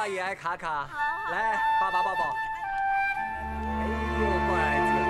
爷爱卡卡，来，爸爸抱抱。哎呦，乖孩子。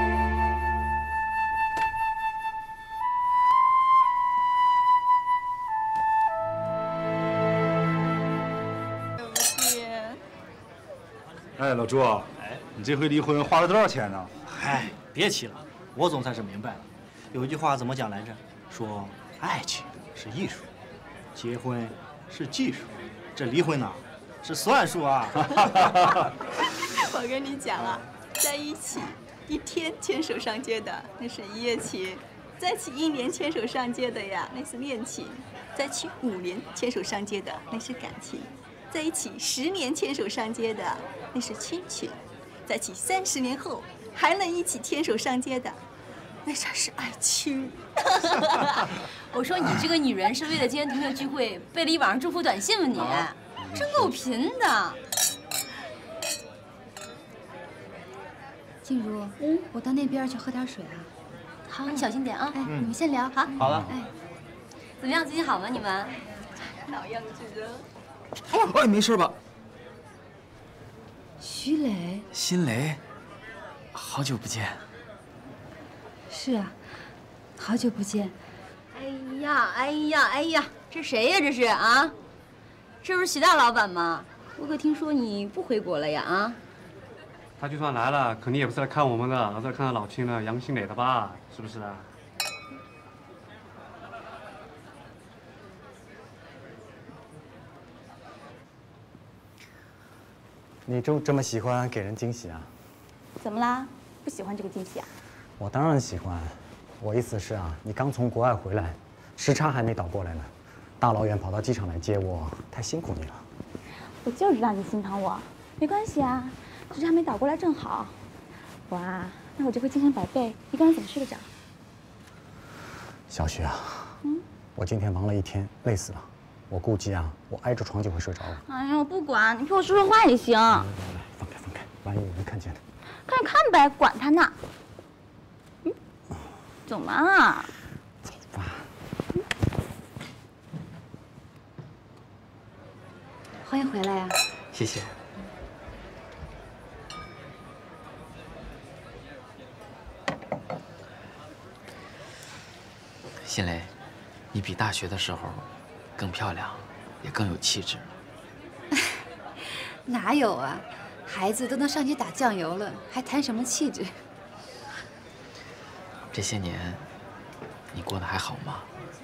对不起。 哎，老朱，哎，你这回离婚花了多少钱呢？ 嗨，别提了，我总算是明白了。有一句话怎么讲来着？说爱情是艺术，结婚是技术，这离婚呐是算术啊。 我跟你讲啊，在一起1天牵手上街的那是一夜情，在一起1年牵手上街的呀那是恋情，在一起5年牵手上街的那是感情，在一起10年牵手上街的那是亲情，在一起30年后还能一起牵手上街的，那才是爱情。 我说你这个女人是为了今天同学聚会背了一晚上祝福短信吗你？真够贫的。静茹，我到那边去喝点水啊。好，你小心点啊。哎，你们先聊。好。 好了。 哎，怎么样？最近好吗？你们？ 老样子的。 哎呀，哎，没事吧？ 徐磊。 新雷，好久不见。 是啊，好久不见。哎呀，这谁呀？这是啊？这不是徐大老板吗？我可听说你不回国了呀？啊？ 他就算来了，肯定也不是来看我们的，而是来看看老亲的杨新磊的吧？是不是啊？ 你这么喜欢给人惊喜啊？ 怎么啦？不喜欢这个惊喜啊？ 我当然喜欢。我意思是啊，你刚从国外回来，时差还没倒过来呢，大老远跑到机场来接我，太辛苦你了。 我就知道你心疼我，没关系啊，时差没倒过来正好。哇，那我这回精神百倍，一个人怎么睡得着？ 小徐啊，我今天忙了1天，累死了。我估计啊，我挨着床就会睡着了。 哎呀，我不管，你陪我说说话也行。来， 放开，万一有人看见呢？ 看就看呗，管他呢。走嘛。 走吧。 欢迎回来呀。 谢谢。新雷，你比大学的时候更漂亮，也更有气质了。 哪有啊，孩子都能上街打酱油了，还谈什么气质？ 这些年，你过得还好吗？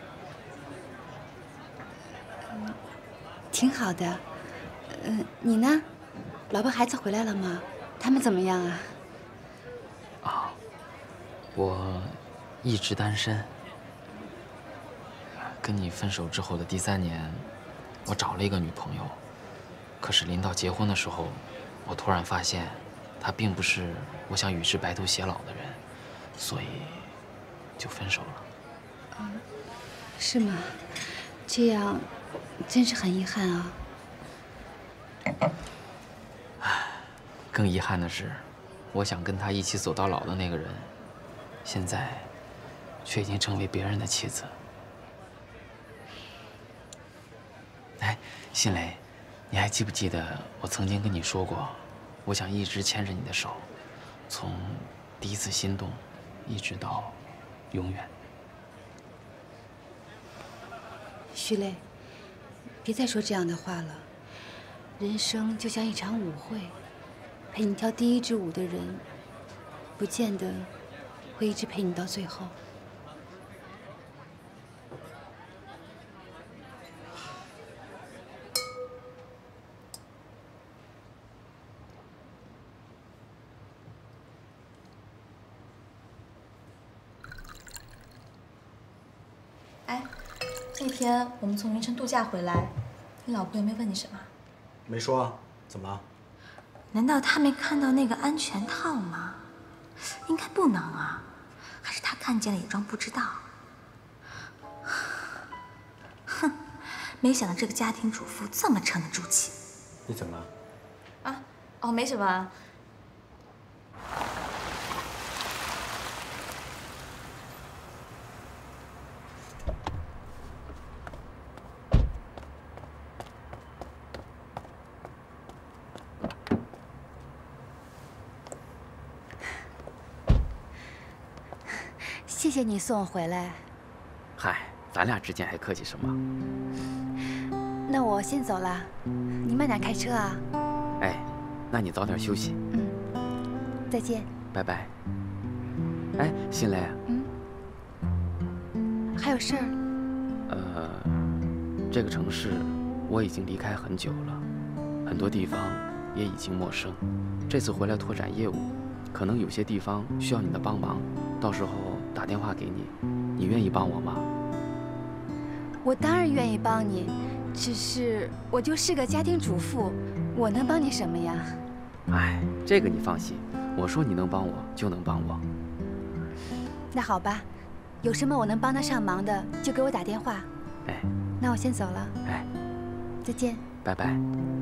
挺好的。你呢？老婆孩子回来了吗？他们怎么样啊？ 啊，我一直单身。跟你分手之后的第3年，我找了一个女朋友，可是临到结婚的时候，我突然发现，她并不是我想与之白头偕老的人，所以就分手了。 是吗？这样，真是很遗憾啊。 更遗憾的是，我想跟他一起走到老的那个人，现在却已经成为别人的妻子。哎，新雷，你还记不记得我曾经跟你说过，我想一直牵着你的手，从第一次心动，一直到永远。 徐磊，别再说这样的话了。人生就像一场舞会，陪你跳第1支舞的人，不见得会一直陪你到最后。 哎，那天我们从云城度假回来，你老婆有没有问你什么？ 没说啊，怎么了？ 难道她没看到那个安全套吗？应该不能啊，还是她看见了也装不知道。哼，没想到这个家庭主妇这么沉得住气。 你怎么了？ 啊，哦，没什么。 谢谢你送我回来。 嗨，咱俩之间还客气什么？ 那我先走了，你慢点开车啊。 哎，那你早点休息。 再见。 拜拜。哎，新雷。 还有事儿？ 这个城市我已经离开很久了，很多地方也已经陌生。这次回来拓展业务，可能有些地方需要你的帮忙，到时候打电话给你，你愿意帮我吗？ 我当然愿意帮你，只是我就是个家庭主妇，我能帮你什么呀？ 哎，这个你放心，我说你能帮我就能帮我。 那好吧，有什么我能帮得上忙的就给我打电话。 哎， 那我先走了。 哎， 再见。 拜拜。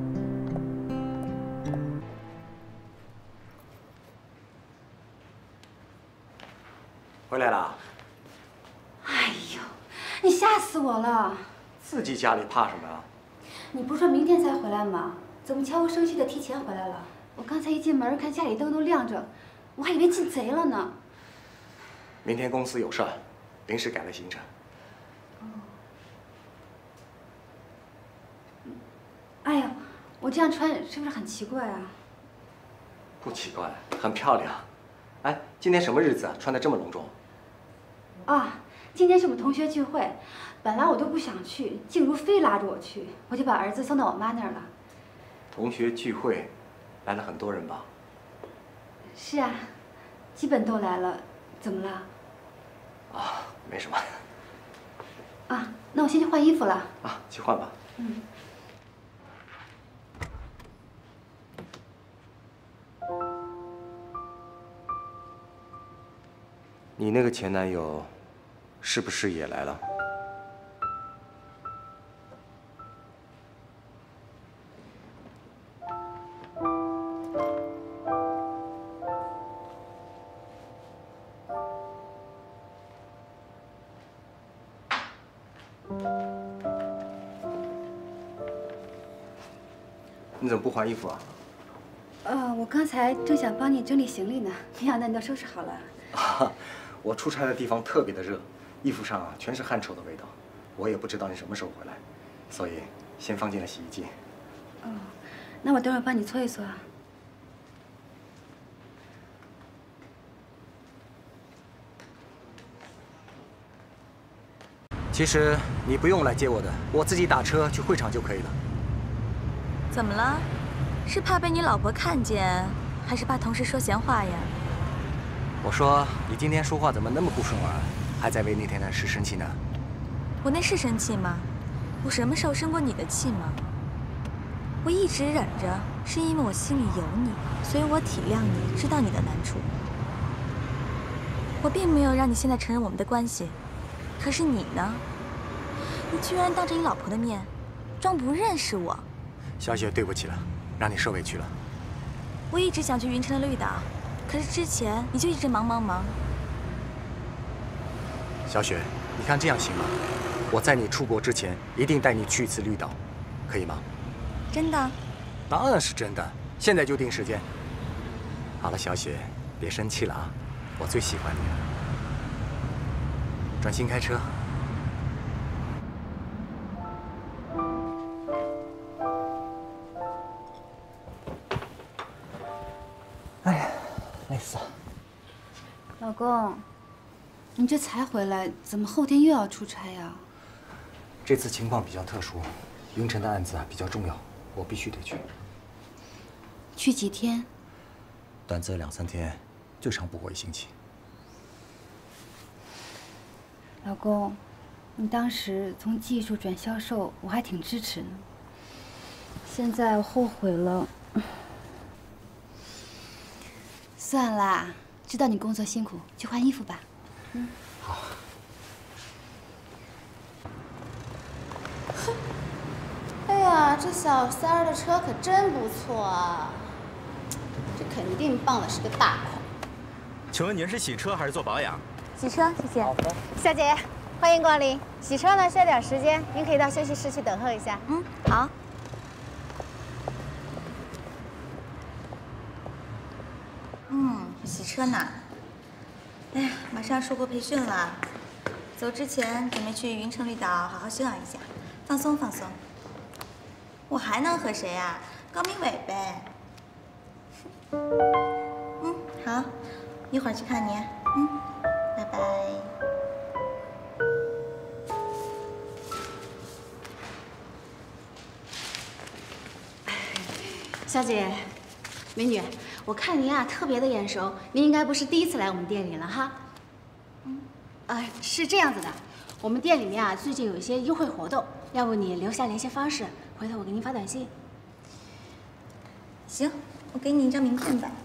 回来了。 哎呦，你吓死我了！ 自己家里怕什么啊？ 你不是说明天才回来吗？怎么悄无声息的提前回来了？我刚才一进门，看家里灯都亮着，我还以为进贼了呢。 明天公司有事儿，临时改了行程。 哎呀，我这样穿是不是很奇怪啊？ 不奇怪，很漂亮。哎，今天什么日子啊？穿得这么隆重？ 啊，今天是我们同学聚会，本来我都不想去，静茹非拉着我去，我就把儿子送到我妈那儿了。 同学聚会，来了很多人吧？ 是啊，基本都来了。怎么了？ 啊，没什么。 啊，那我先去换衣服了。 啊，去换吧。你那个前男友，是不是也来了？你怎么不换衣服啊？ 我刚才正想帮你整理行李呢，没想到你都收拾好了。 啊，我出差的地方特别的热，衣服上啊全是汗臭的味道。我也不知道你什么时候回来，所以先放进了洗衣机。 哦，那我等会儿帮你搓一搓啊。 其实你不用来接我的，我自己打车去会场就可以了。 怎么了？是怕被你老婆看见，还是怕同事说闲话呀？ 我说你今天说话怎么那么不顺耳，还在为那天的事生气呢？ 我那是生气吗？我什么时候生过你的气吗？我一直忍着，是因为我心里有你，所以我体谅你，知道你的难处。我并没有让你现在承认我们的关系，可是你呢？你居然当着你老婆的面，装不认识我。 小雪，对不起了，让你受委屈了。 我一直想去云城的绿岛，可是之前你就一直忙。 小雪，你看这样行吗？我在你出国之前一定带你去一次绿岛，可以吗？ 真的？ 当然是真的，现在就定时间。好了，小雪，别生气了啊，我最喜欢你了。专心开车。哎呀，累死了。 老公，你这才回来，怎么后天又要出差呀？ 这次情况比较特殊，云城的案子啊比较重要，我必须得去。 去几天？ 短则2、3天，最长不过1星期。 老公，你当时从技术转销售，我还挺支持呢。现在我后悔了。算啦，知道你工作辛苦，去换衣服吧。 好。 哎呀，这小三儿的车可真不错啊！这肯定傍的是个大款。 请问您是洗车还是做保养？ 洗车，谢谢。好的。小姐，欢迎光临。洗车呢需要点时间，您可以到休息室去等候一下。 好。洗车呢？ 哎呀，马上要出国培训了，走之前准备去云城绿岛好好休养一下，放松放松。我还能和谁呀？高明伟呗。嗯，好，一会儿去看你。嗯，拜拜。 小姐，美女，我看您啊特别的眼熟，您应该不是第一次来我们店里了哈。是这样子的，我们店里面啊最近有一些优惠活动，要不你留下联系方式，回头我给您发短信。 行，我给你一张名片吧。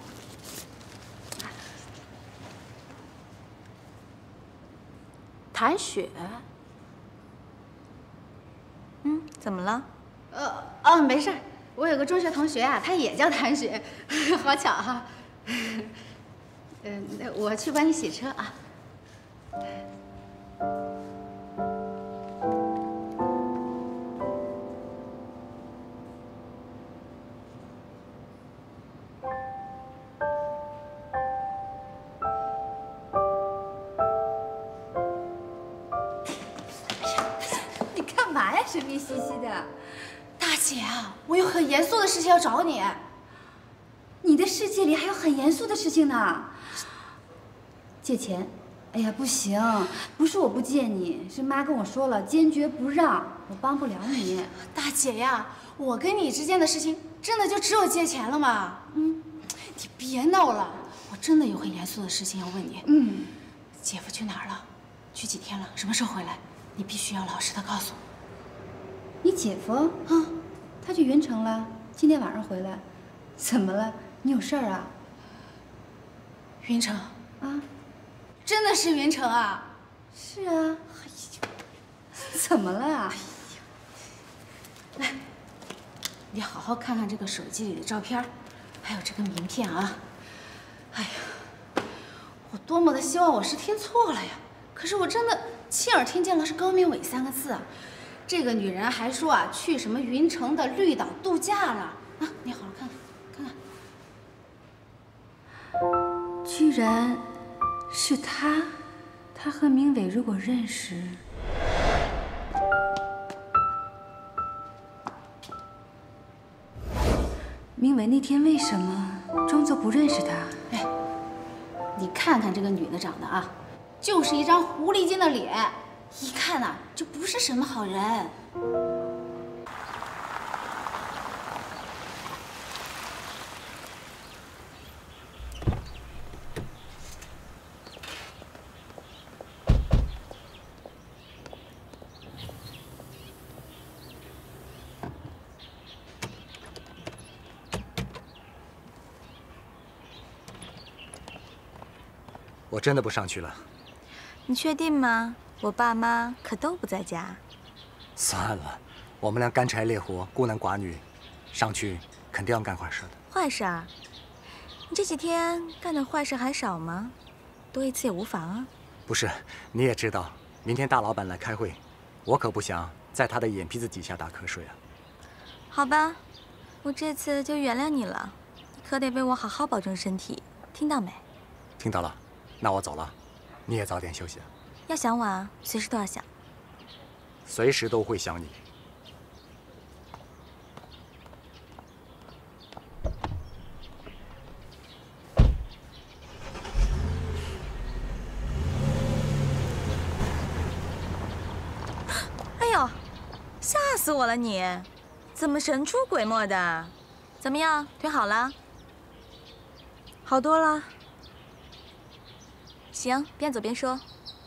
谭雪。 嗯，怎么了？ 没事儿，我有个中学同学啊，他也叫谭雪，好巧哈。那我去帮你洗车啊。 你干嘛呀，神秘兮兮的？ 大姐啊，我有很严肃的事情要找你。 你的世界里还有很严肃的事情呢。借钱？哎呀，不行，不是我不借你，是妈跟我说了，坚决不让，我帮不了你。 大姐呀，我跟你之间的事情真的就只有借钱了吗？你别闹了，我真的有很严肃的事情要问你。姐夫去哪儿了？去几天了？什么时候回来？你必须要老实的告诉我。 你姐夫啊，他去云城了，今天晚上回来。怎么了？你有事儿啊？ 云城啊？ 真的是云城啊？ 是啊。哎呀，怎么了？ 来，你好好看看这个手机里的照片，还有这个名片啊。哎呀，我多么的希望我是听错了呀！可是我真的亲耳听见了是高明伟3个字啊。这个女人还说啊，去什么云城的绿岛度假了啊！你好好看看，看看。 居然是他，他和明伟如果认识，明伟那天为什么装作不认识他？ 哎，你看看这个女的长得啊，就是一张狐狸精的脸，一看呐就不是什么好人。 我真的不上去了。 你确定吗？我爸妈可都不在家。 算了，我们俩干柴烈火，孤男寡女，上去肯定要干坏事的。 坏事儿？你这几天干的坏事还少吗？多一次也无妨啊。 不是，你也知道，明天大老板来开会，我可不想在他的眼皮子底下打瞌睡啊。 好吧，我这次就原谅你了，你可得为我好好保重身体，听到没？ 听到了，那我走了，你也早点休息啊。 要想我啊，随时都要想。 随时都会想你。 哎呦，吓死我了你！怎么神出鬼没的？怎么样，腿好了？好多了。行，边走边说。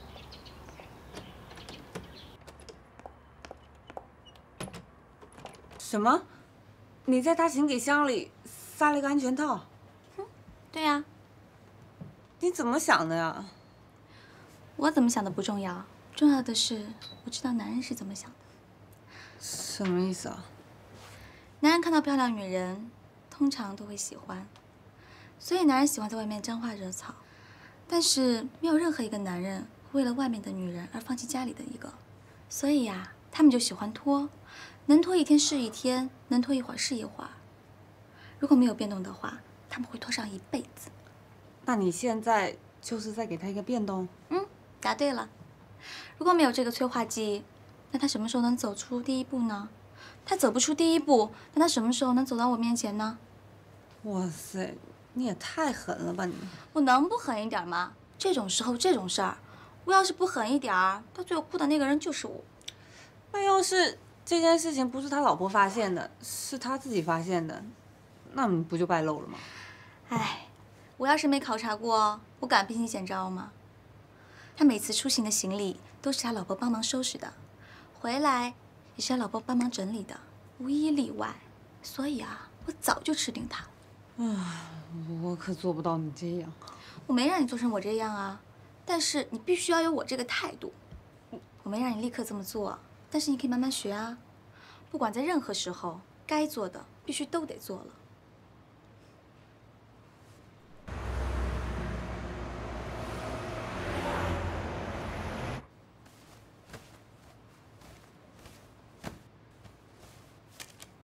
什么？你在他行李箱里塞了一个安全套？ 对呀。 你怎么想的呀？ 我怎么想的不重要，重要的是我知道男人是怎么想的。 什么意思啊？ 男人看到漂亮女人，通常都会喜欢，所以男人喜欢在外面沾花惹草。但是没有任何一个男人会为了外面的女人而放弃家里的一个，所以呀，他们就喜欢拖，能拖一天是一天，能拖一会儿是一会儿。如果没有变动的话，他们会拖上一辈子。 那你现在就是在给他一个变动。 答对了。如果没有这个催化剂，那他什么时候能走出第一步呢？他走不出第一步，那他什么时候能走到我面前呢？ 哇塞，你也太狠了吧你！ 我能不狠一点吗？这种时候这种事儿，我要是不狠一点儿，到最后哭的那个人就是我。 那要是这件事情不是他老婆发现的，是他自己发现的，那你不就败露了吗？ 哎，我要是没考察过，我敢兵行险招吗？他每次出行的行李都是他老婆帮忙收拾的，回来也是他老婆帮忙整理的，无一例外。所以啊，我早就吃定他了。 我可做不到你这样。 我没让你做成我这样啊，但是你必须要有我这个态度。我没让你立刻这么做，但是你可以慢慢学啊。不管在任何时候，该做的必须都得做了。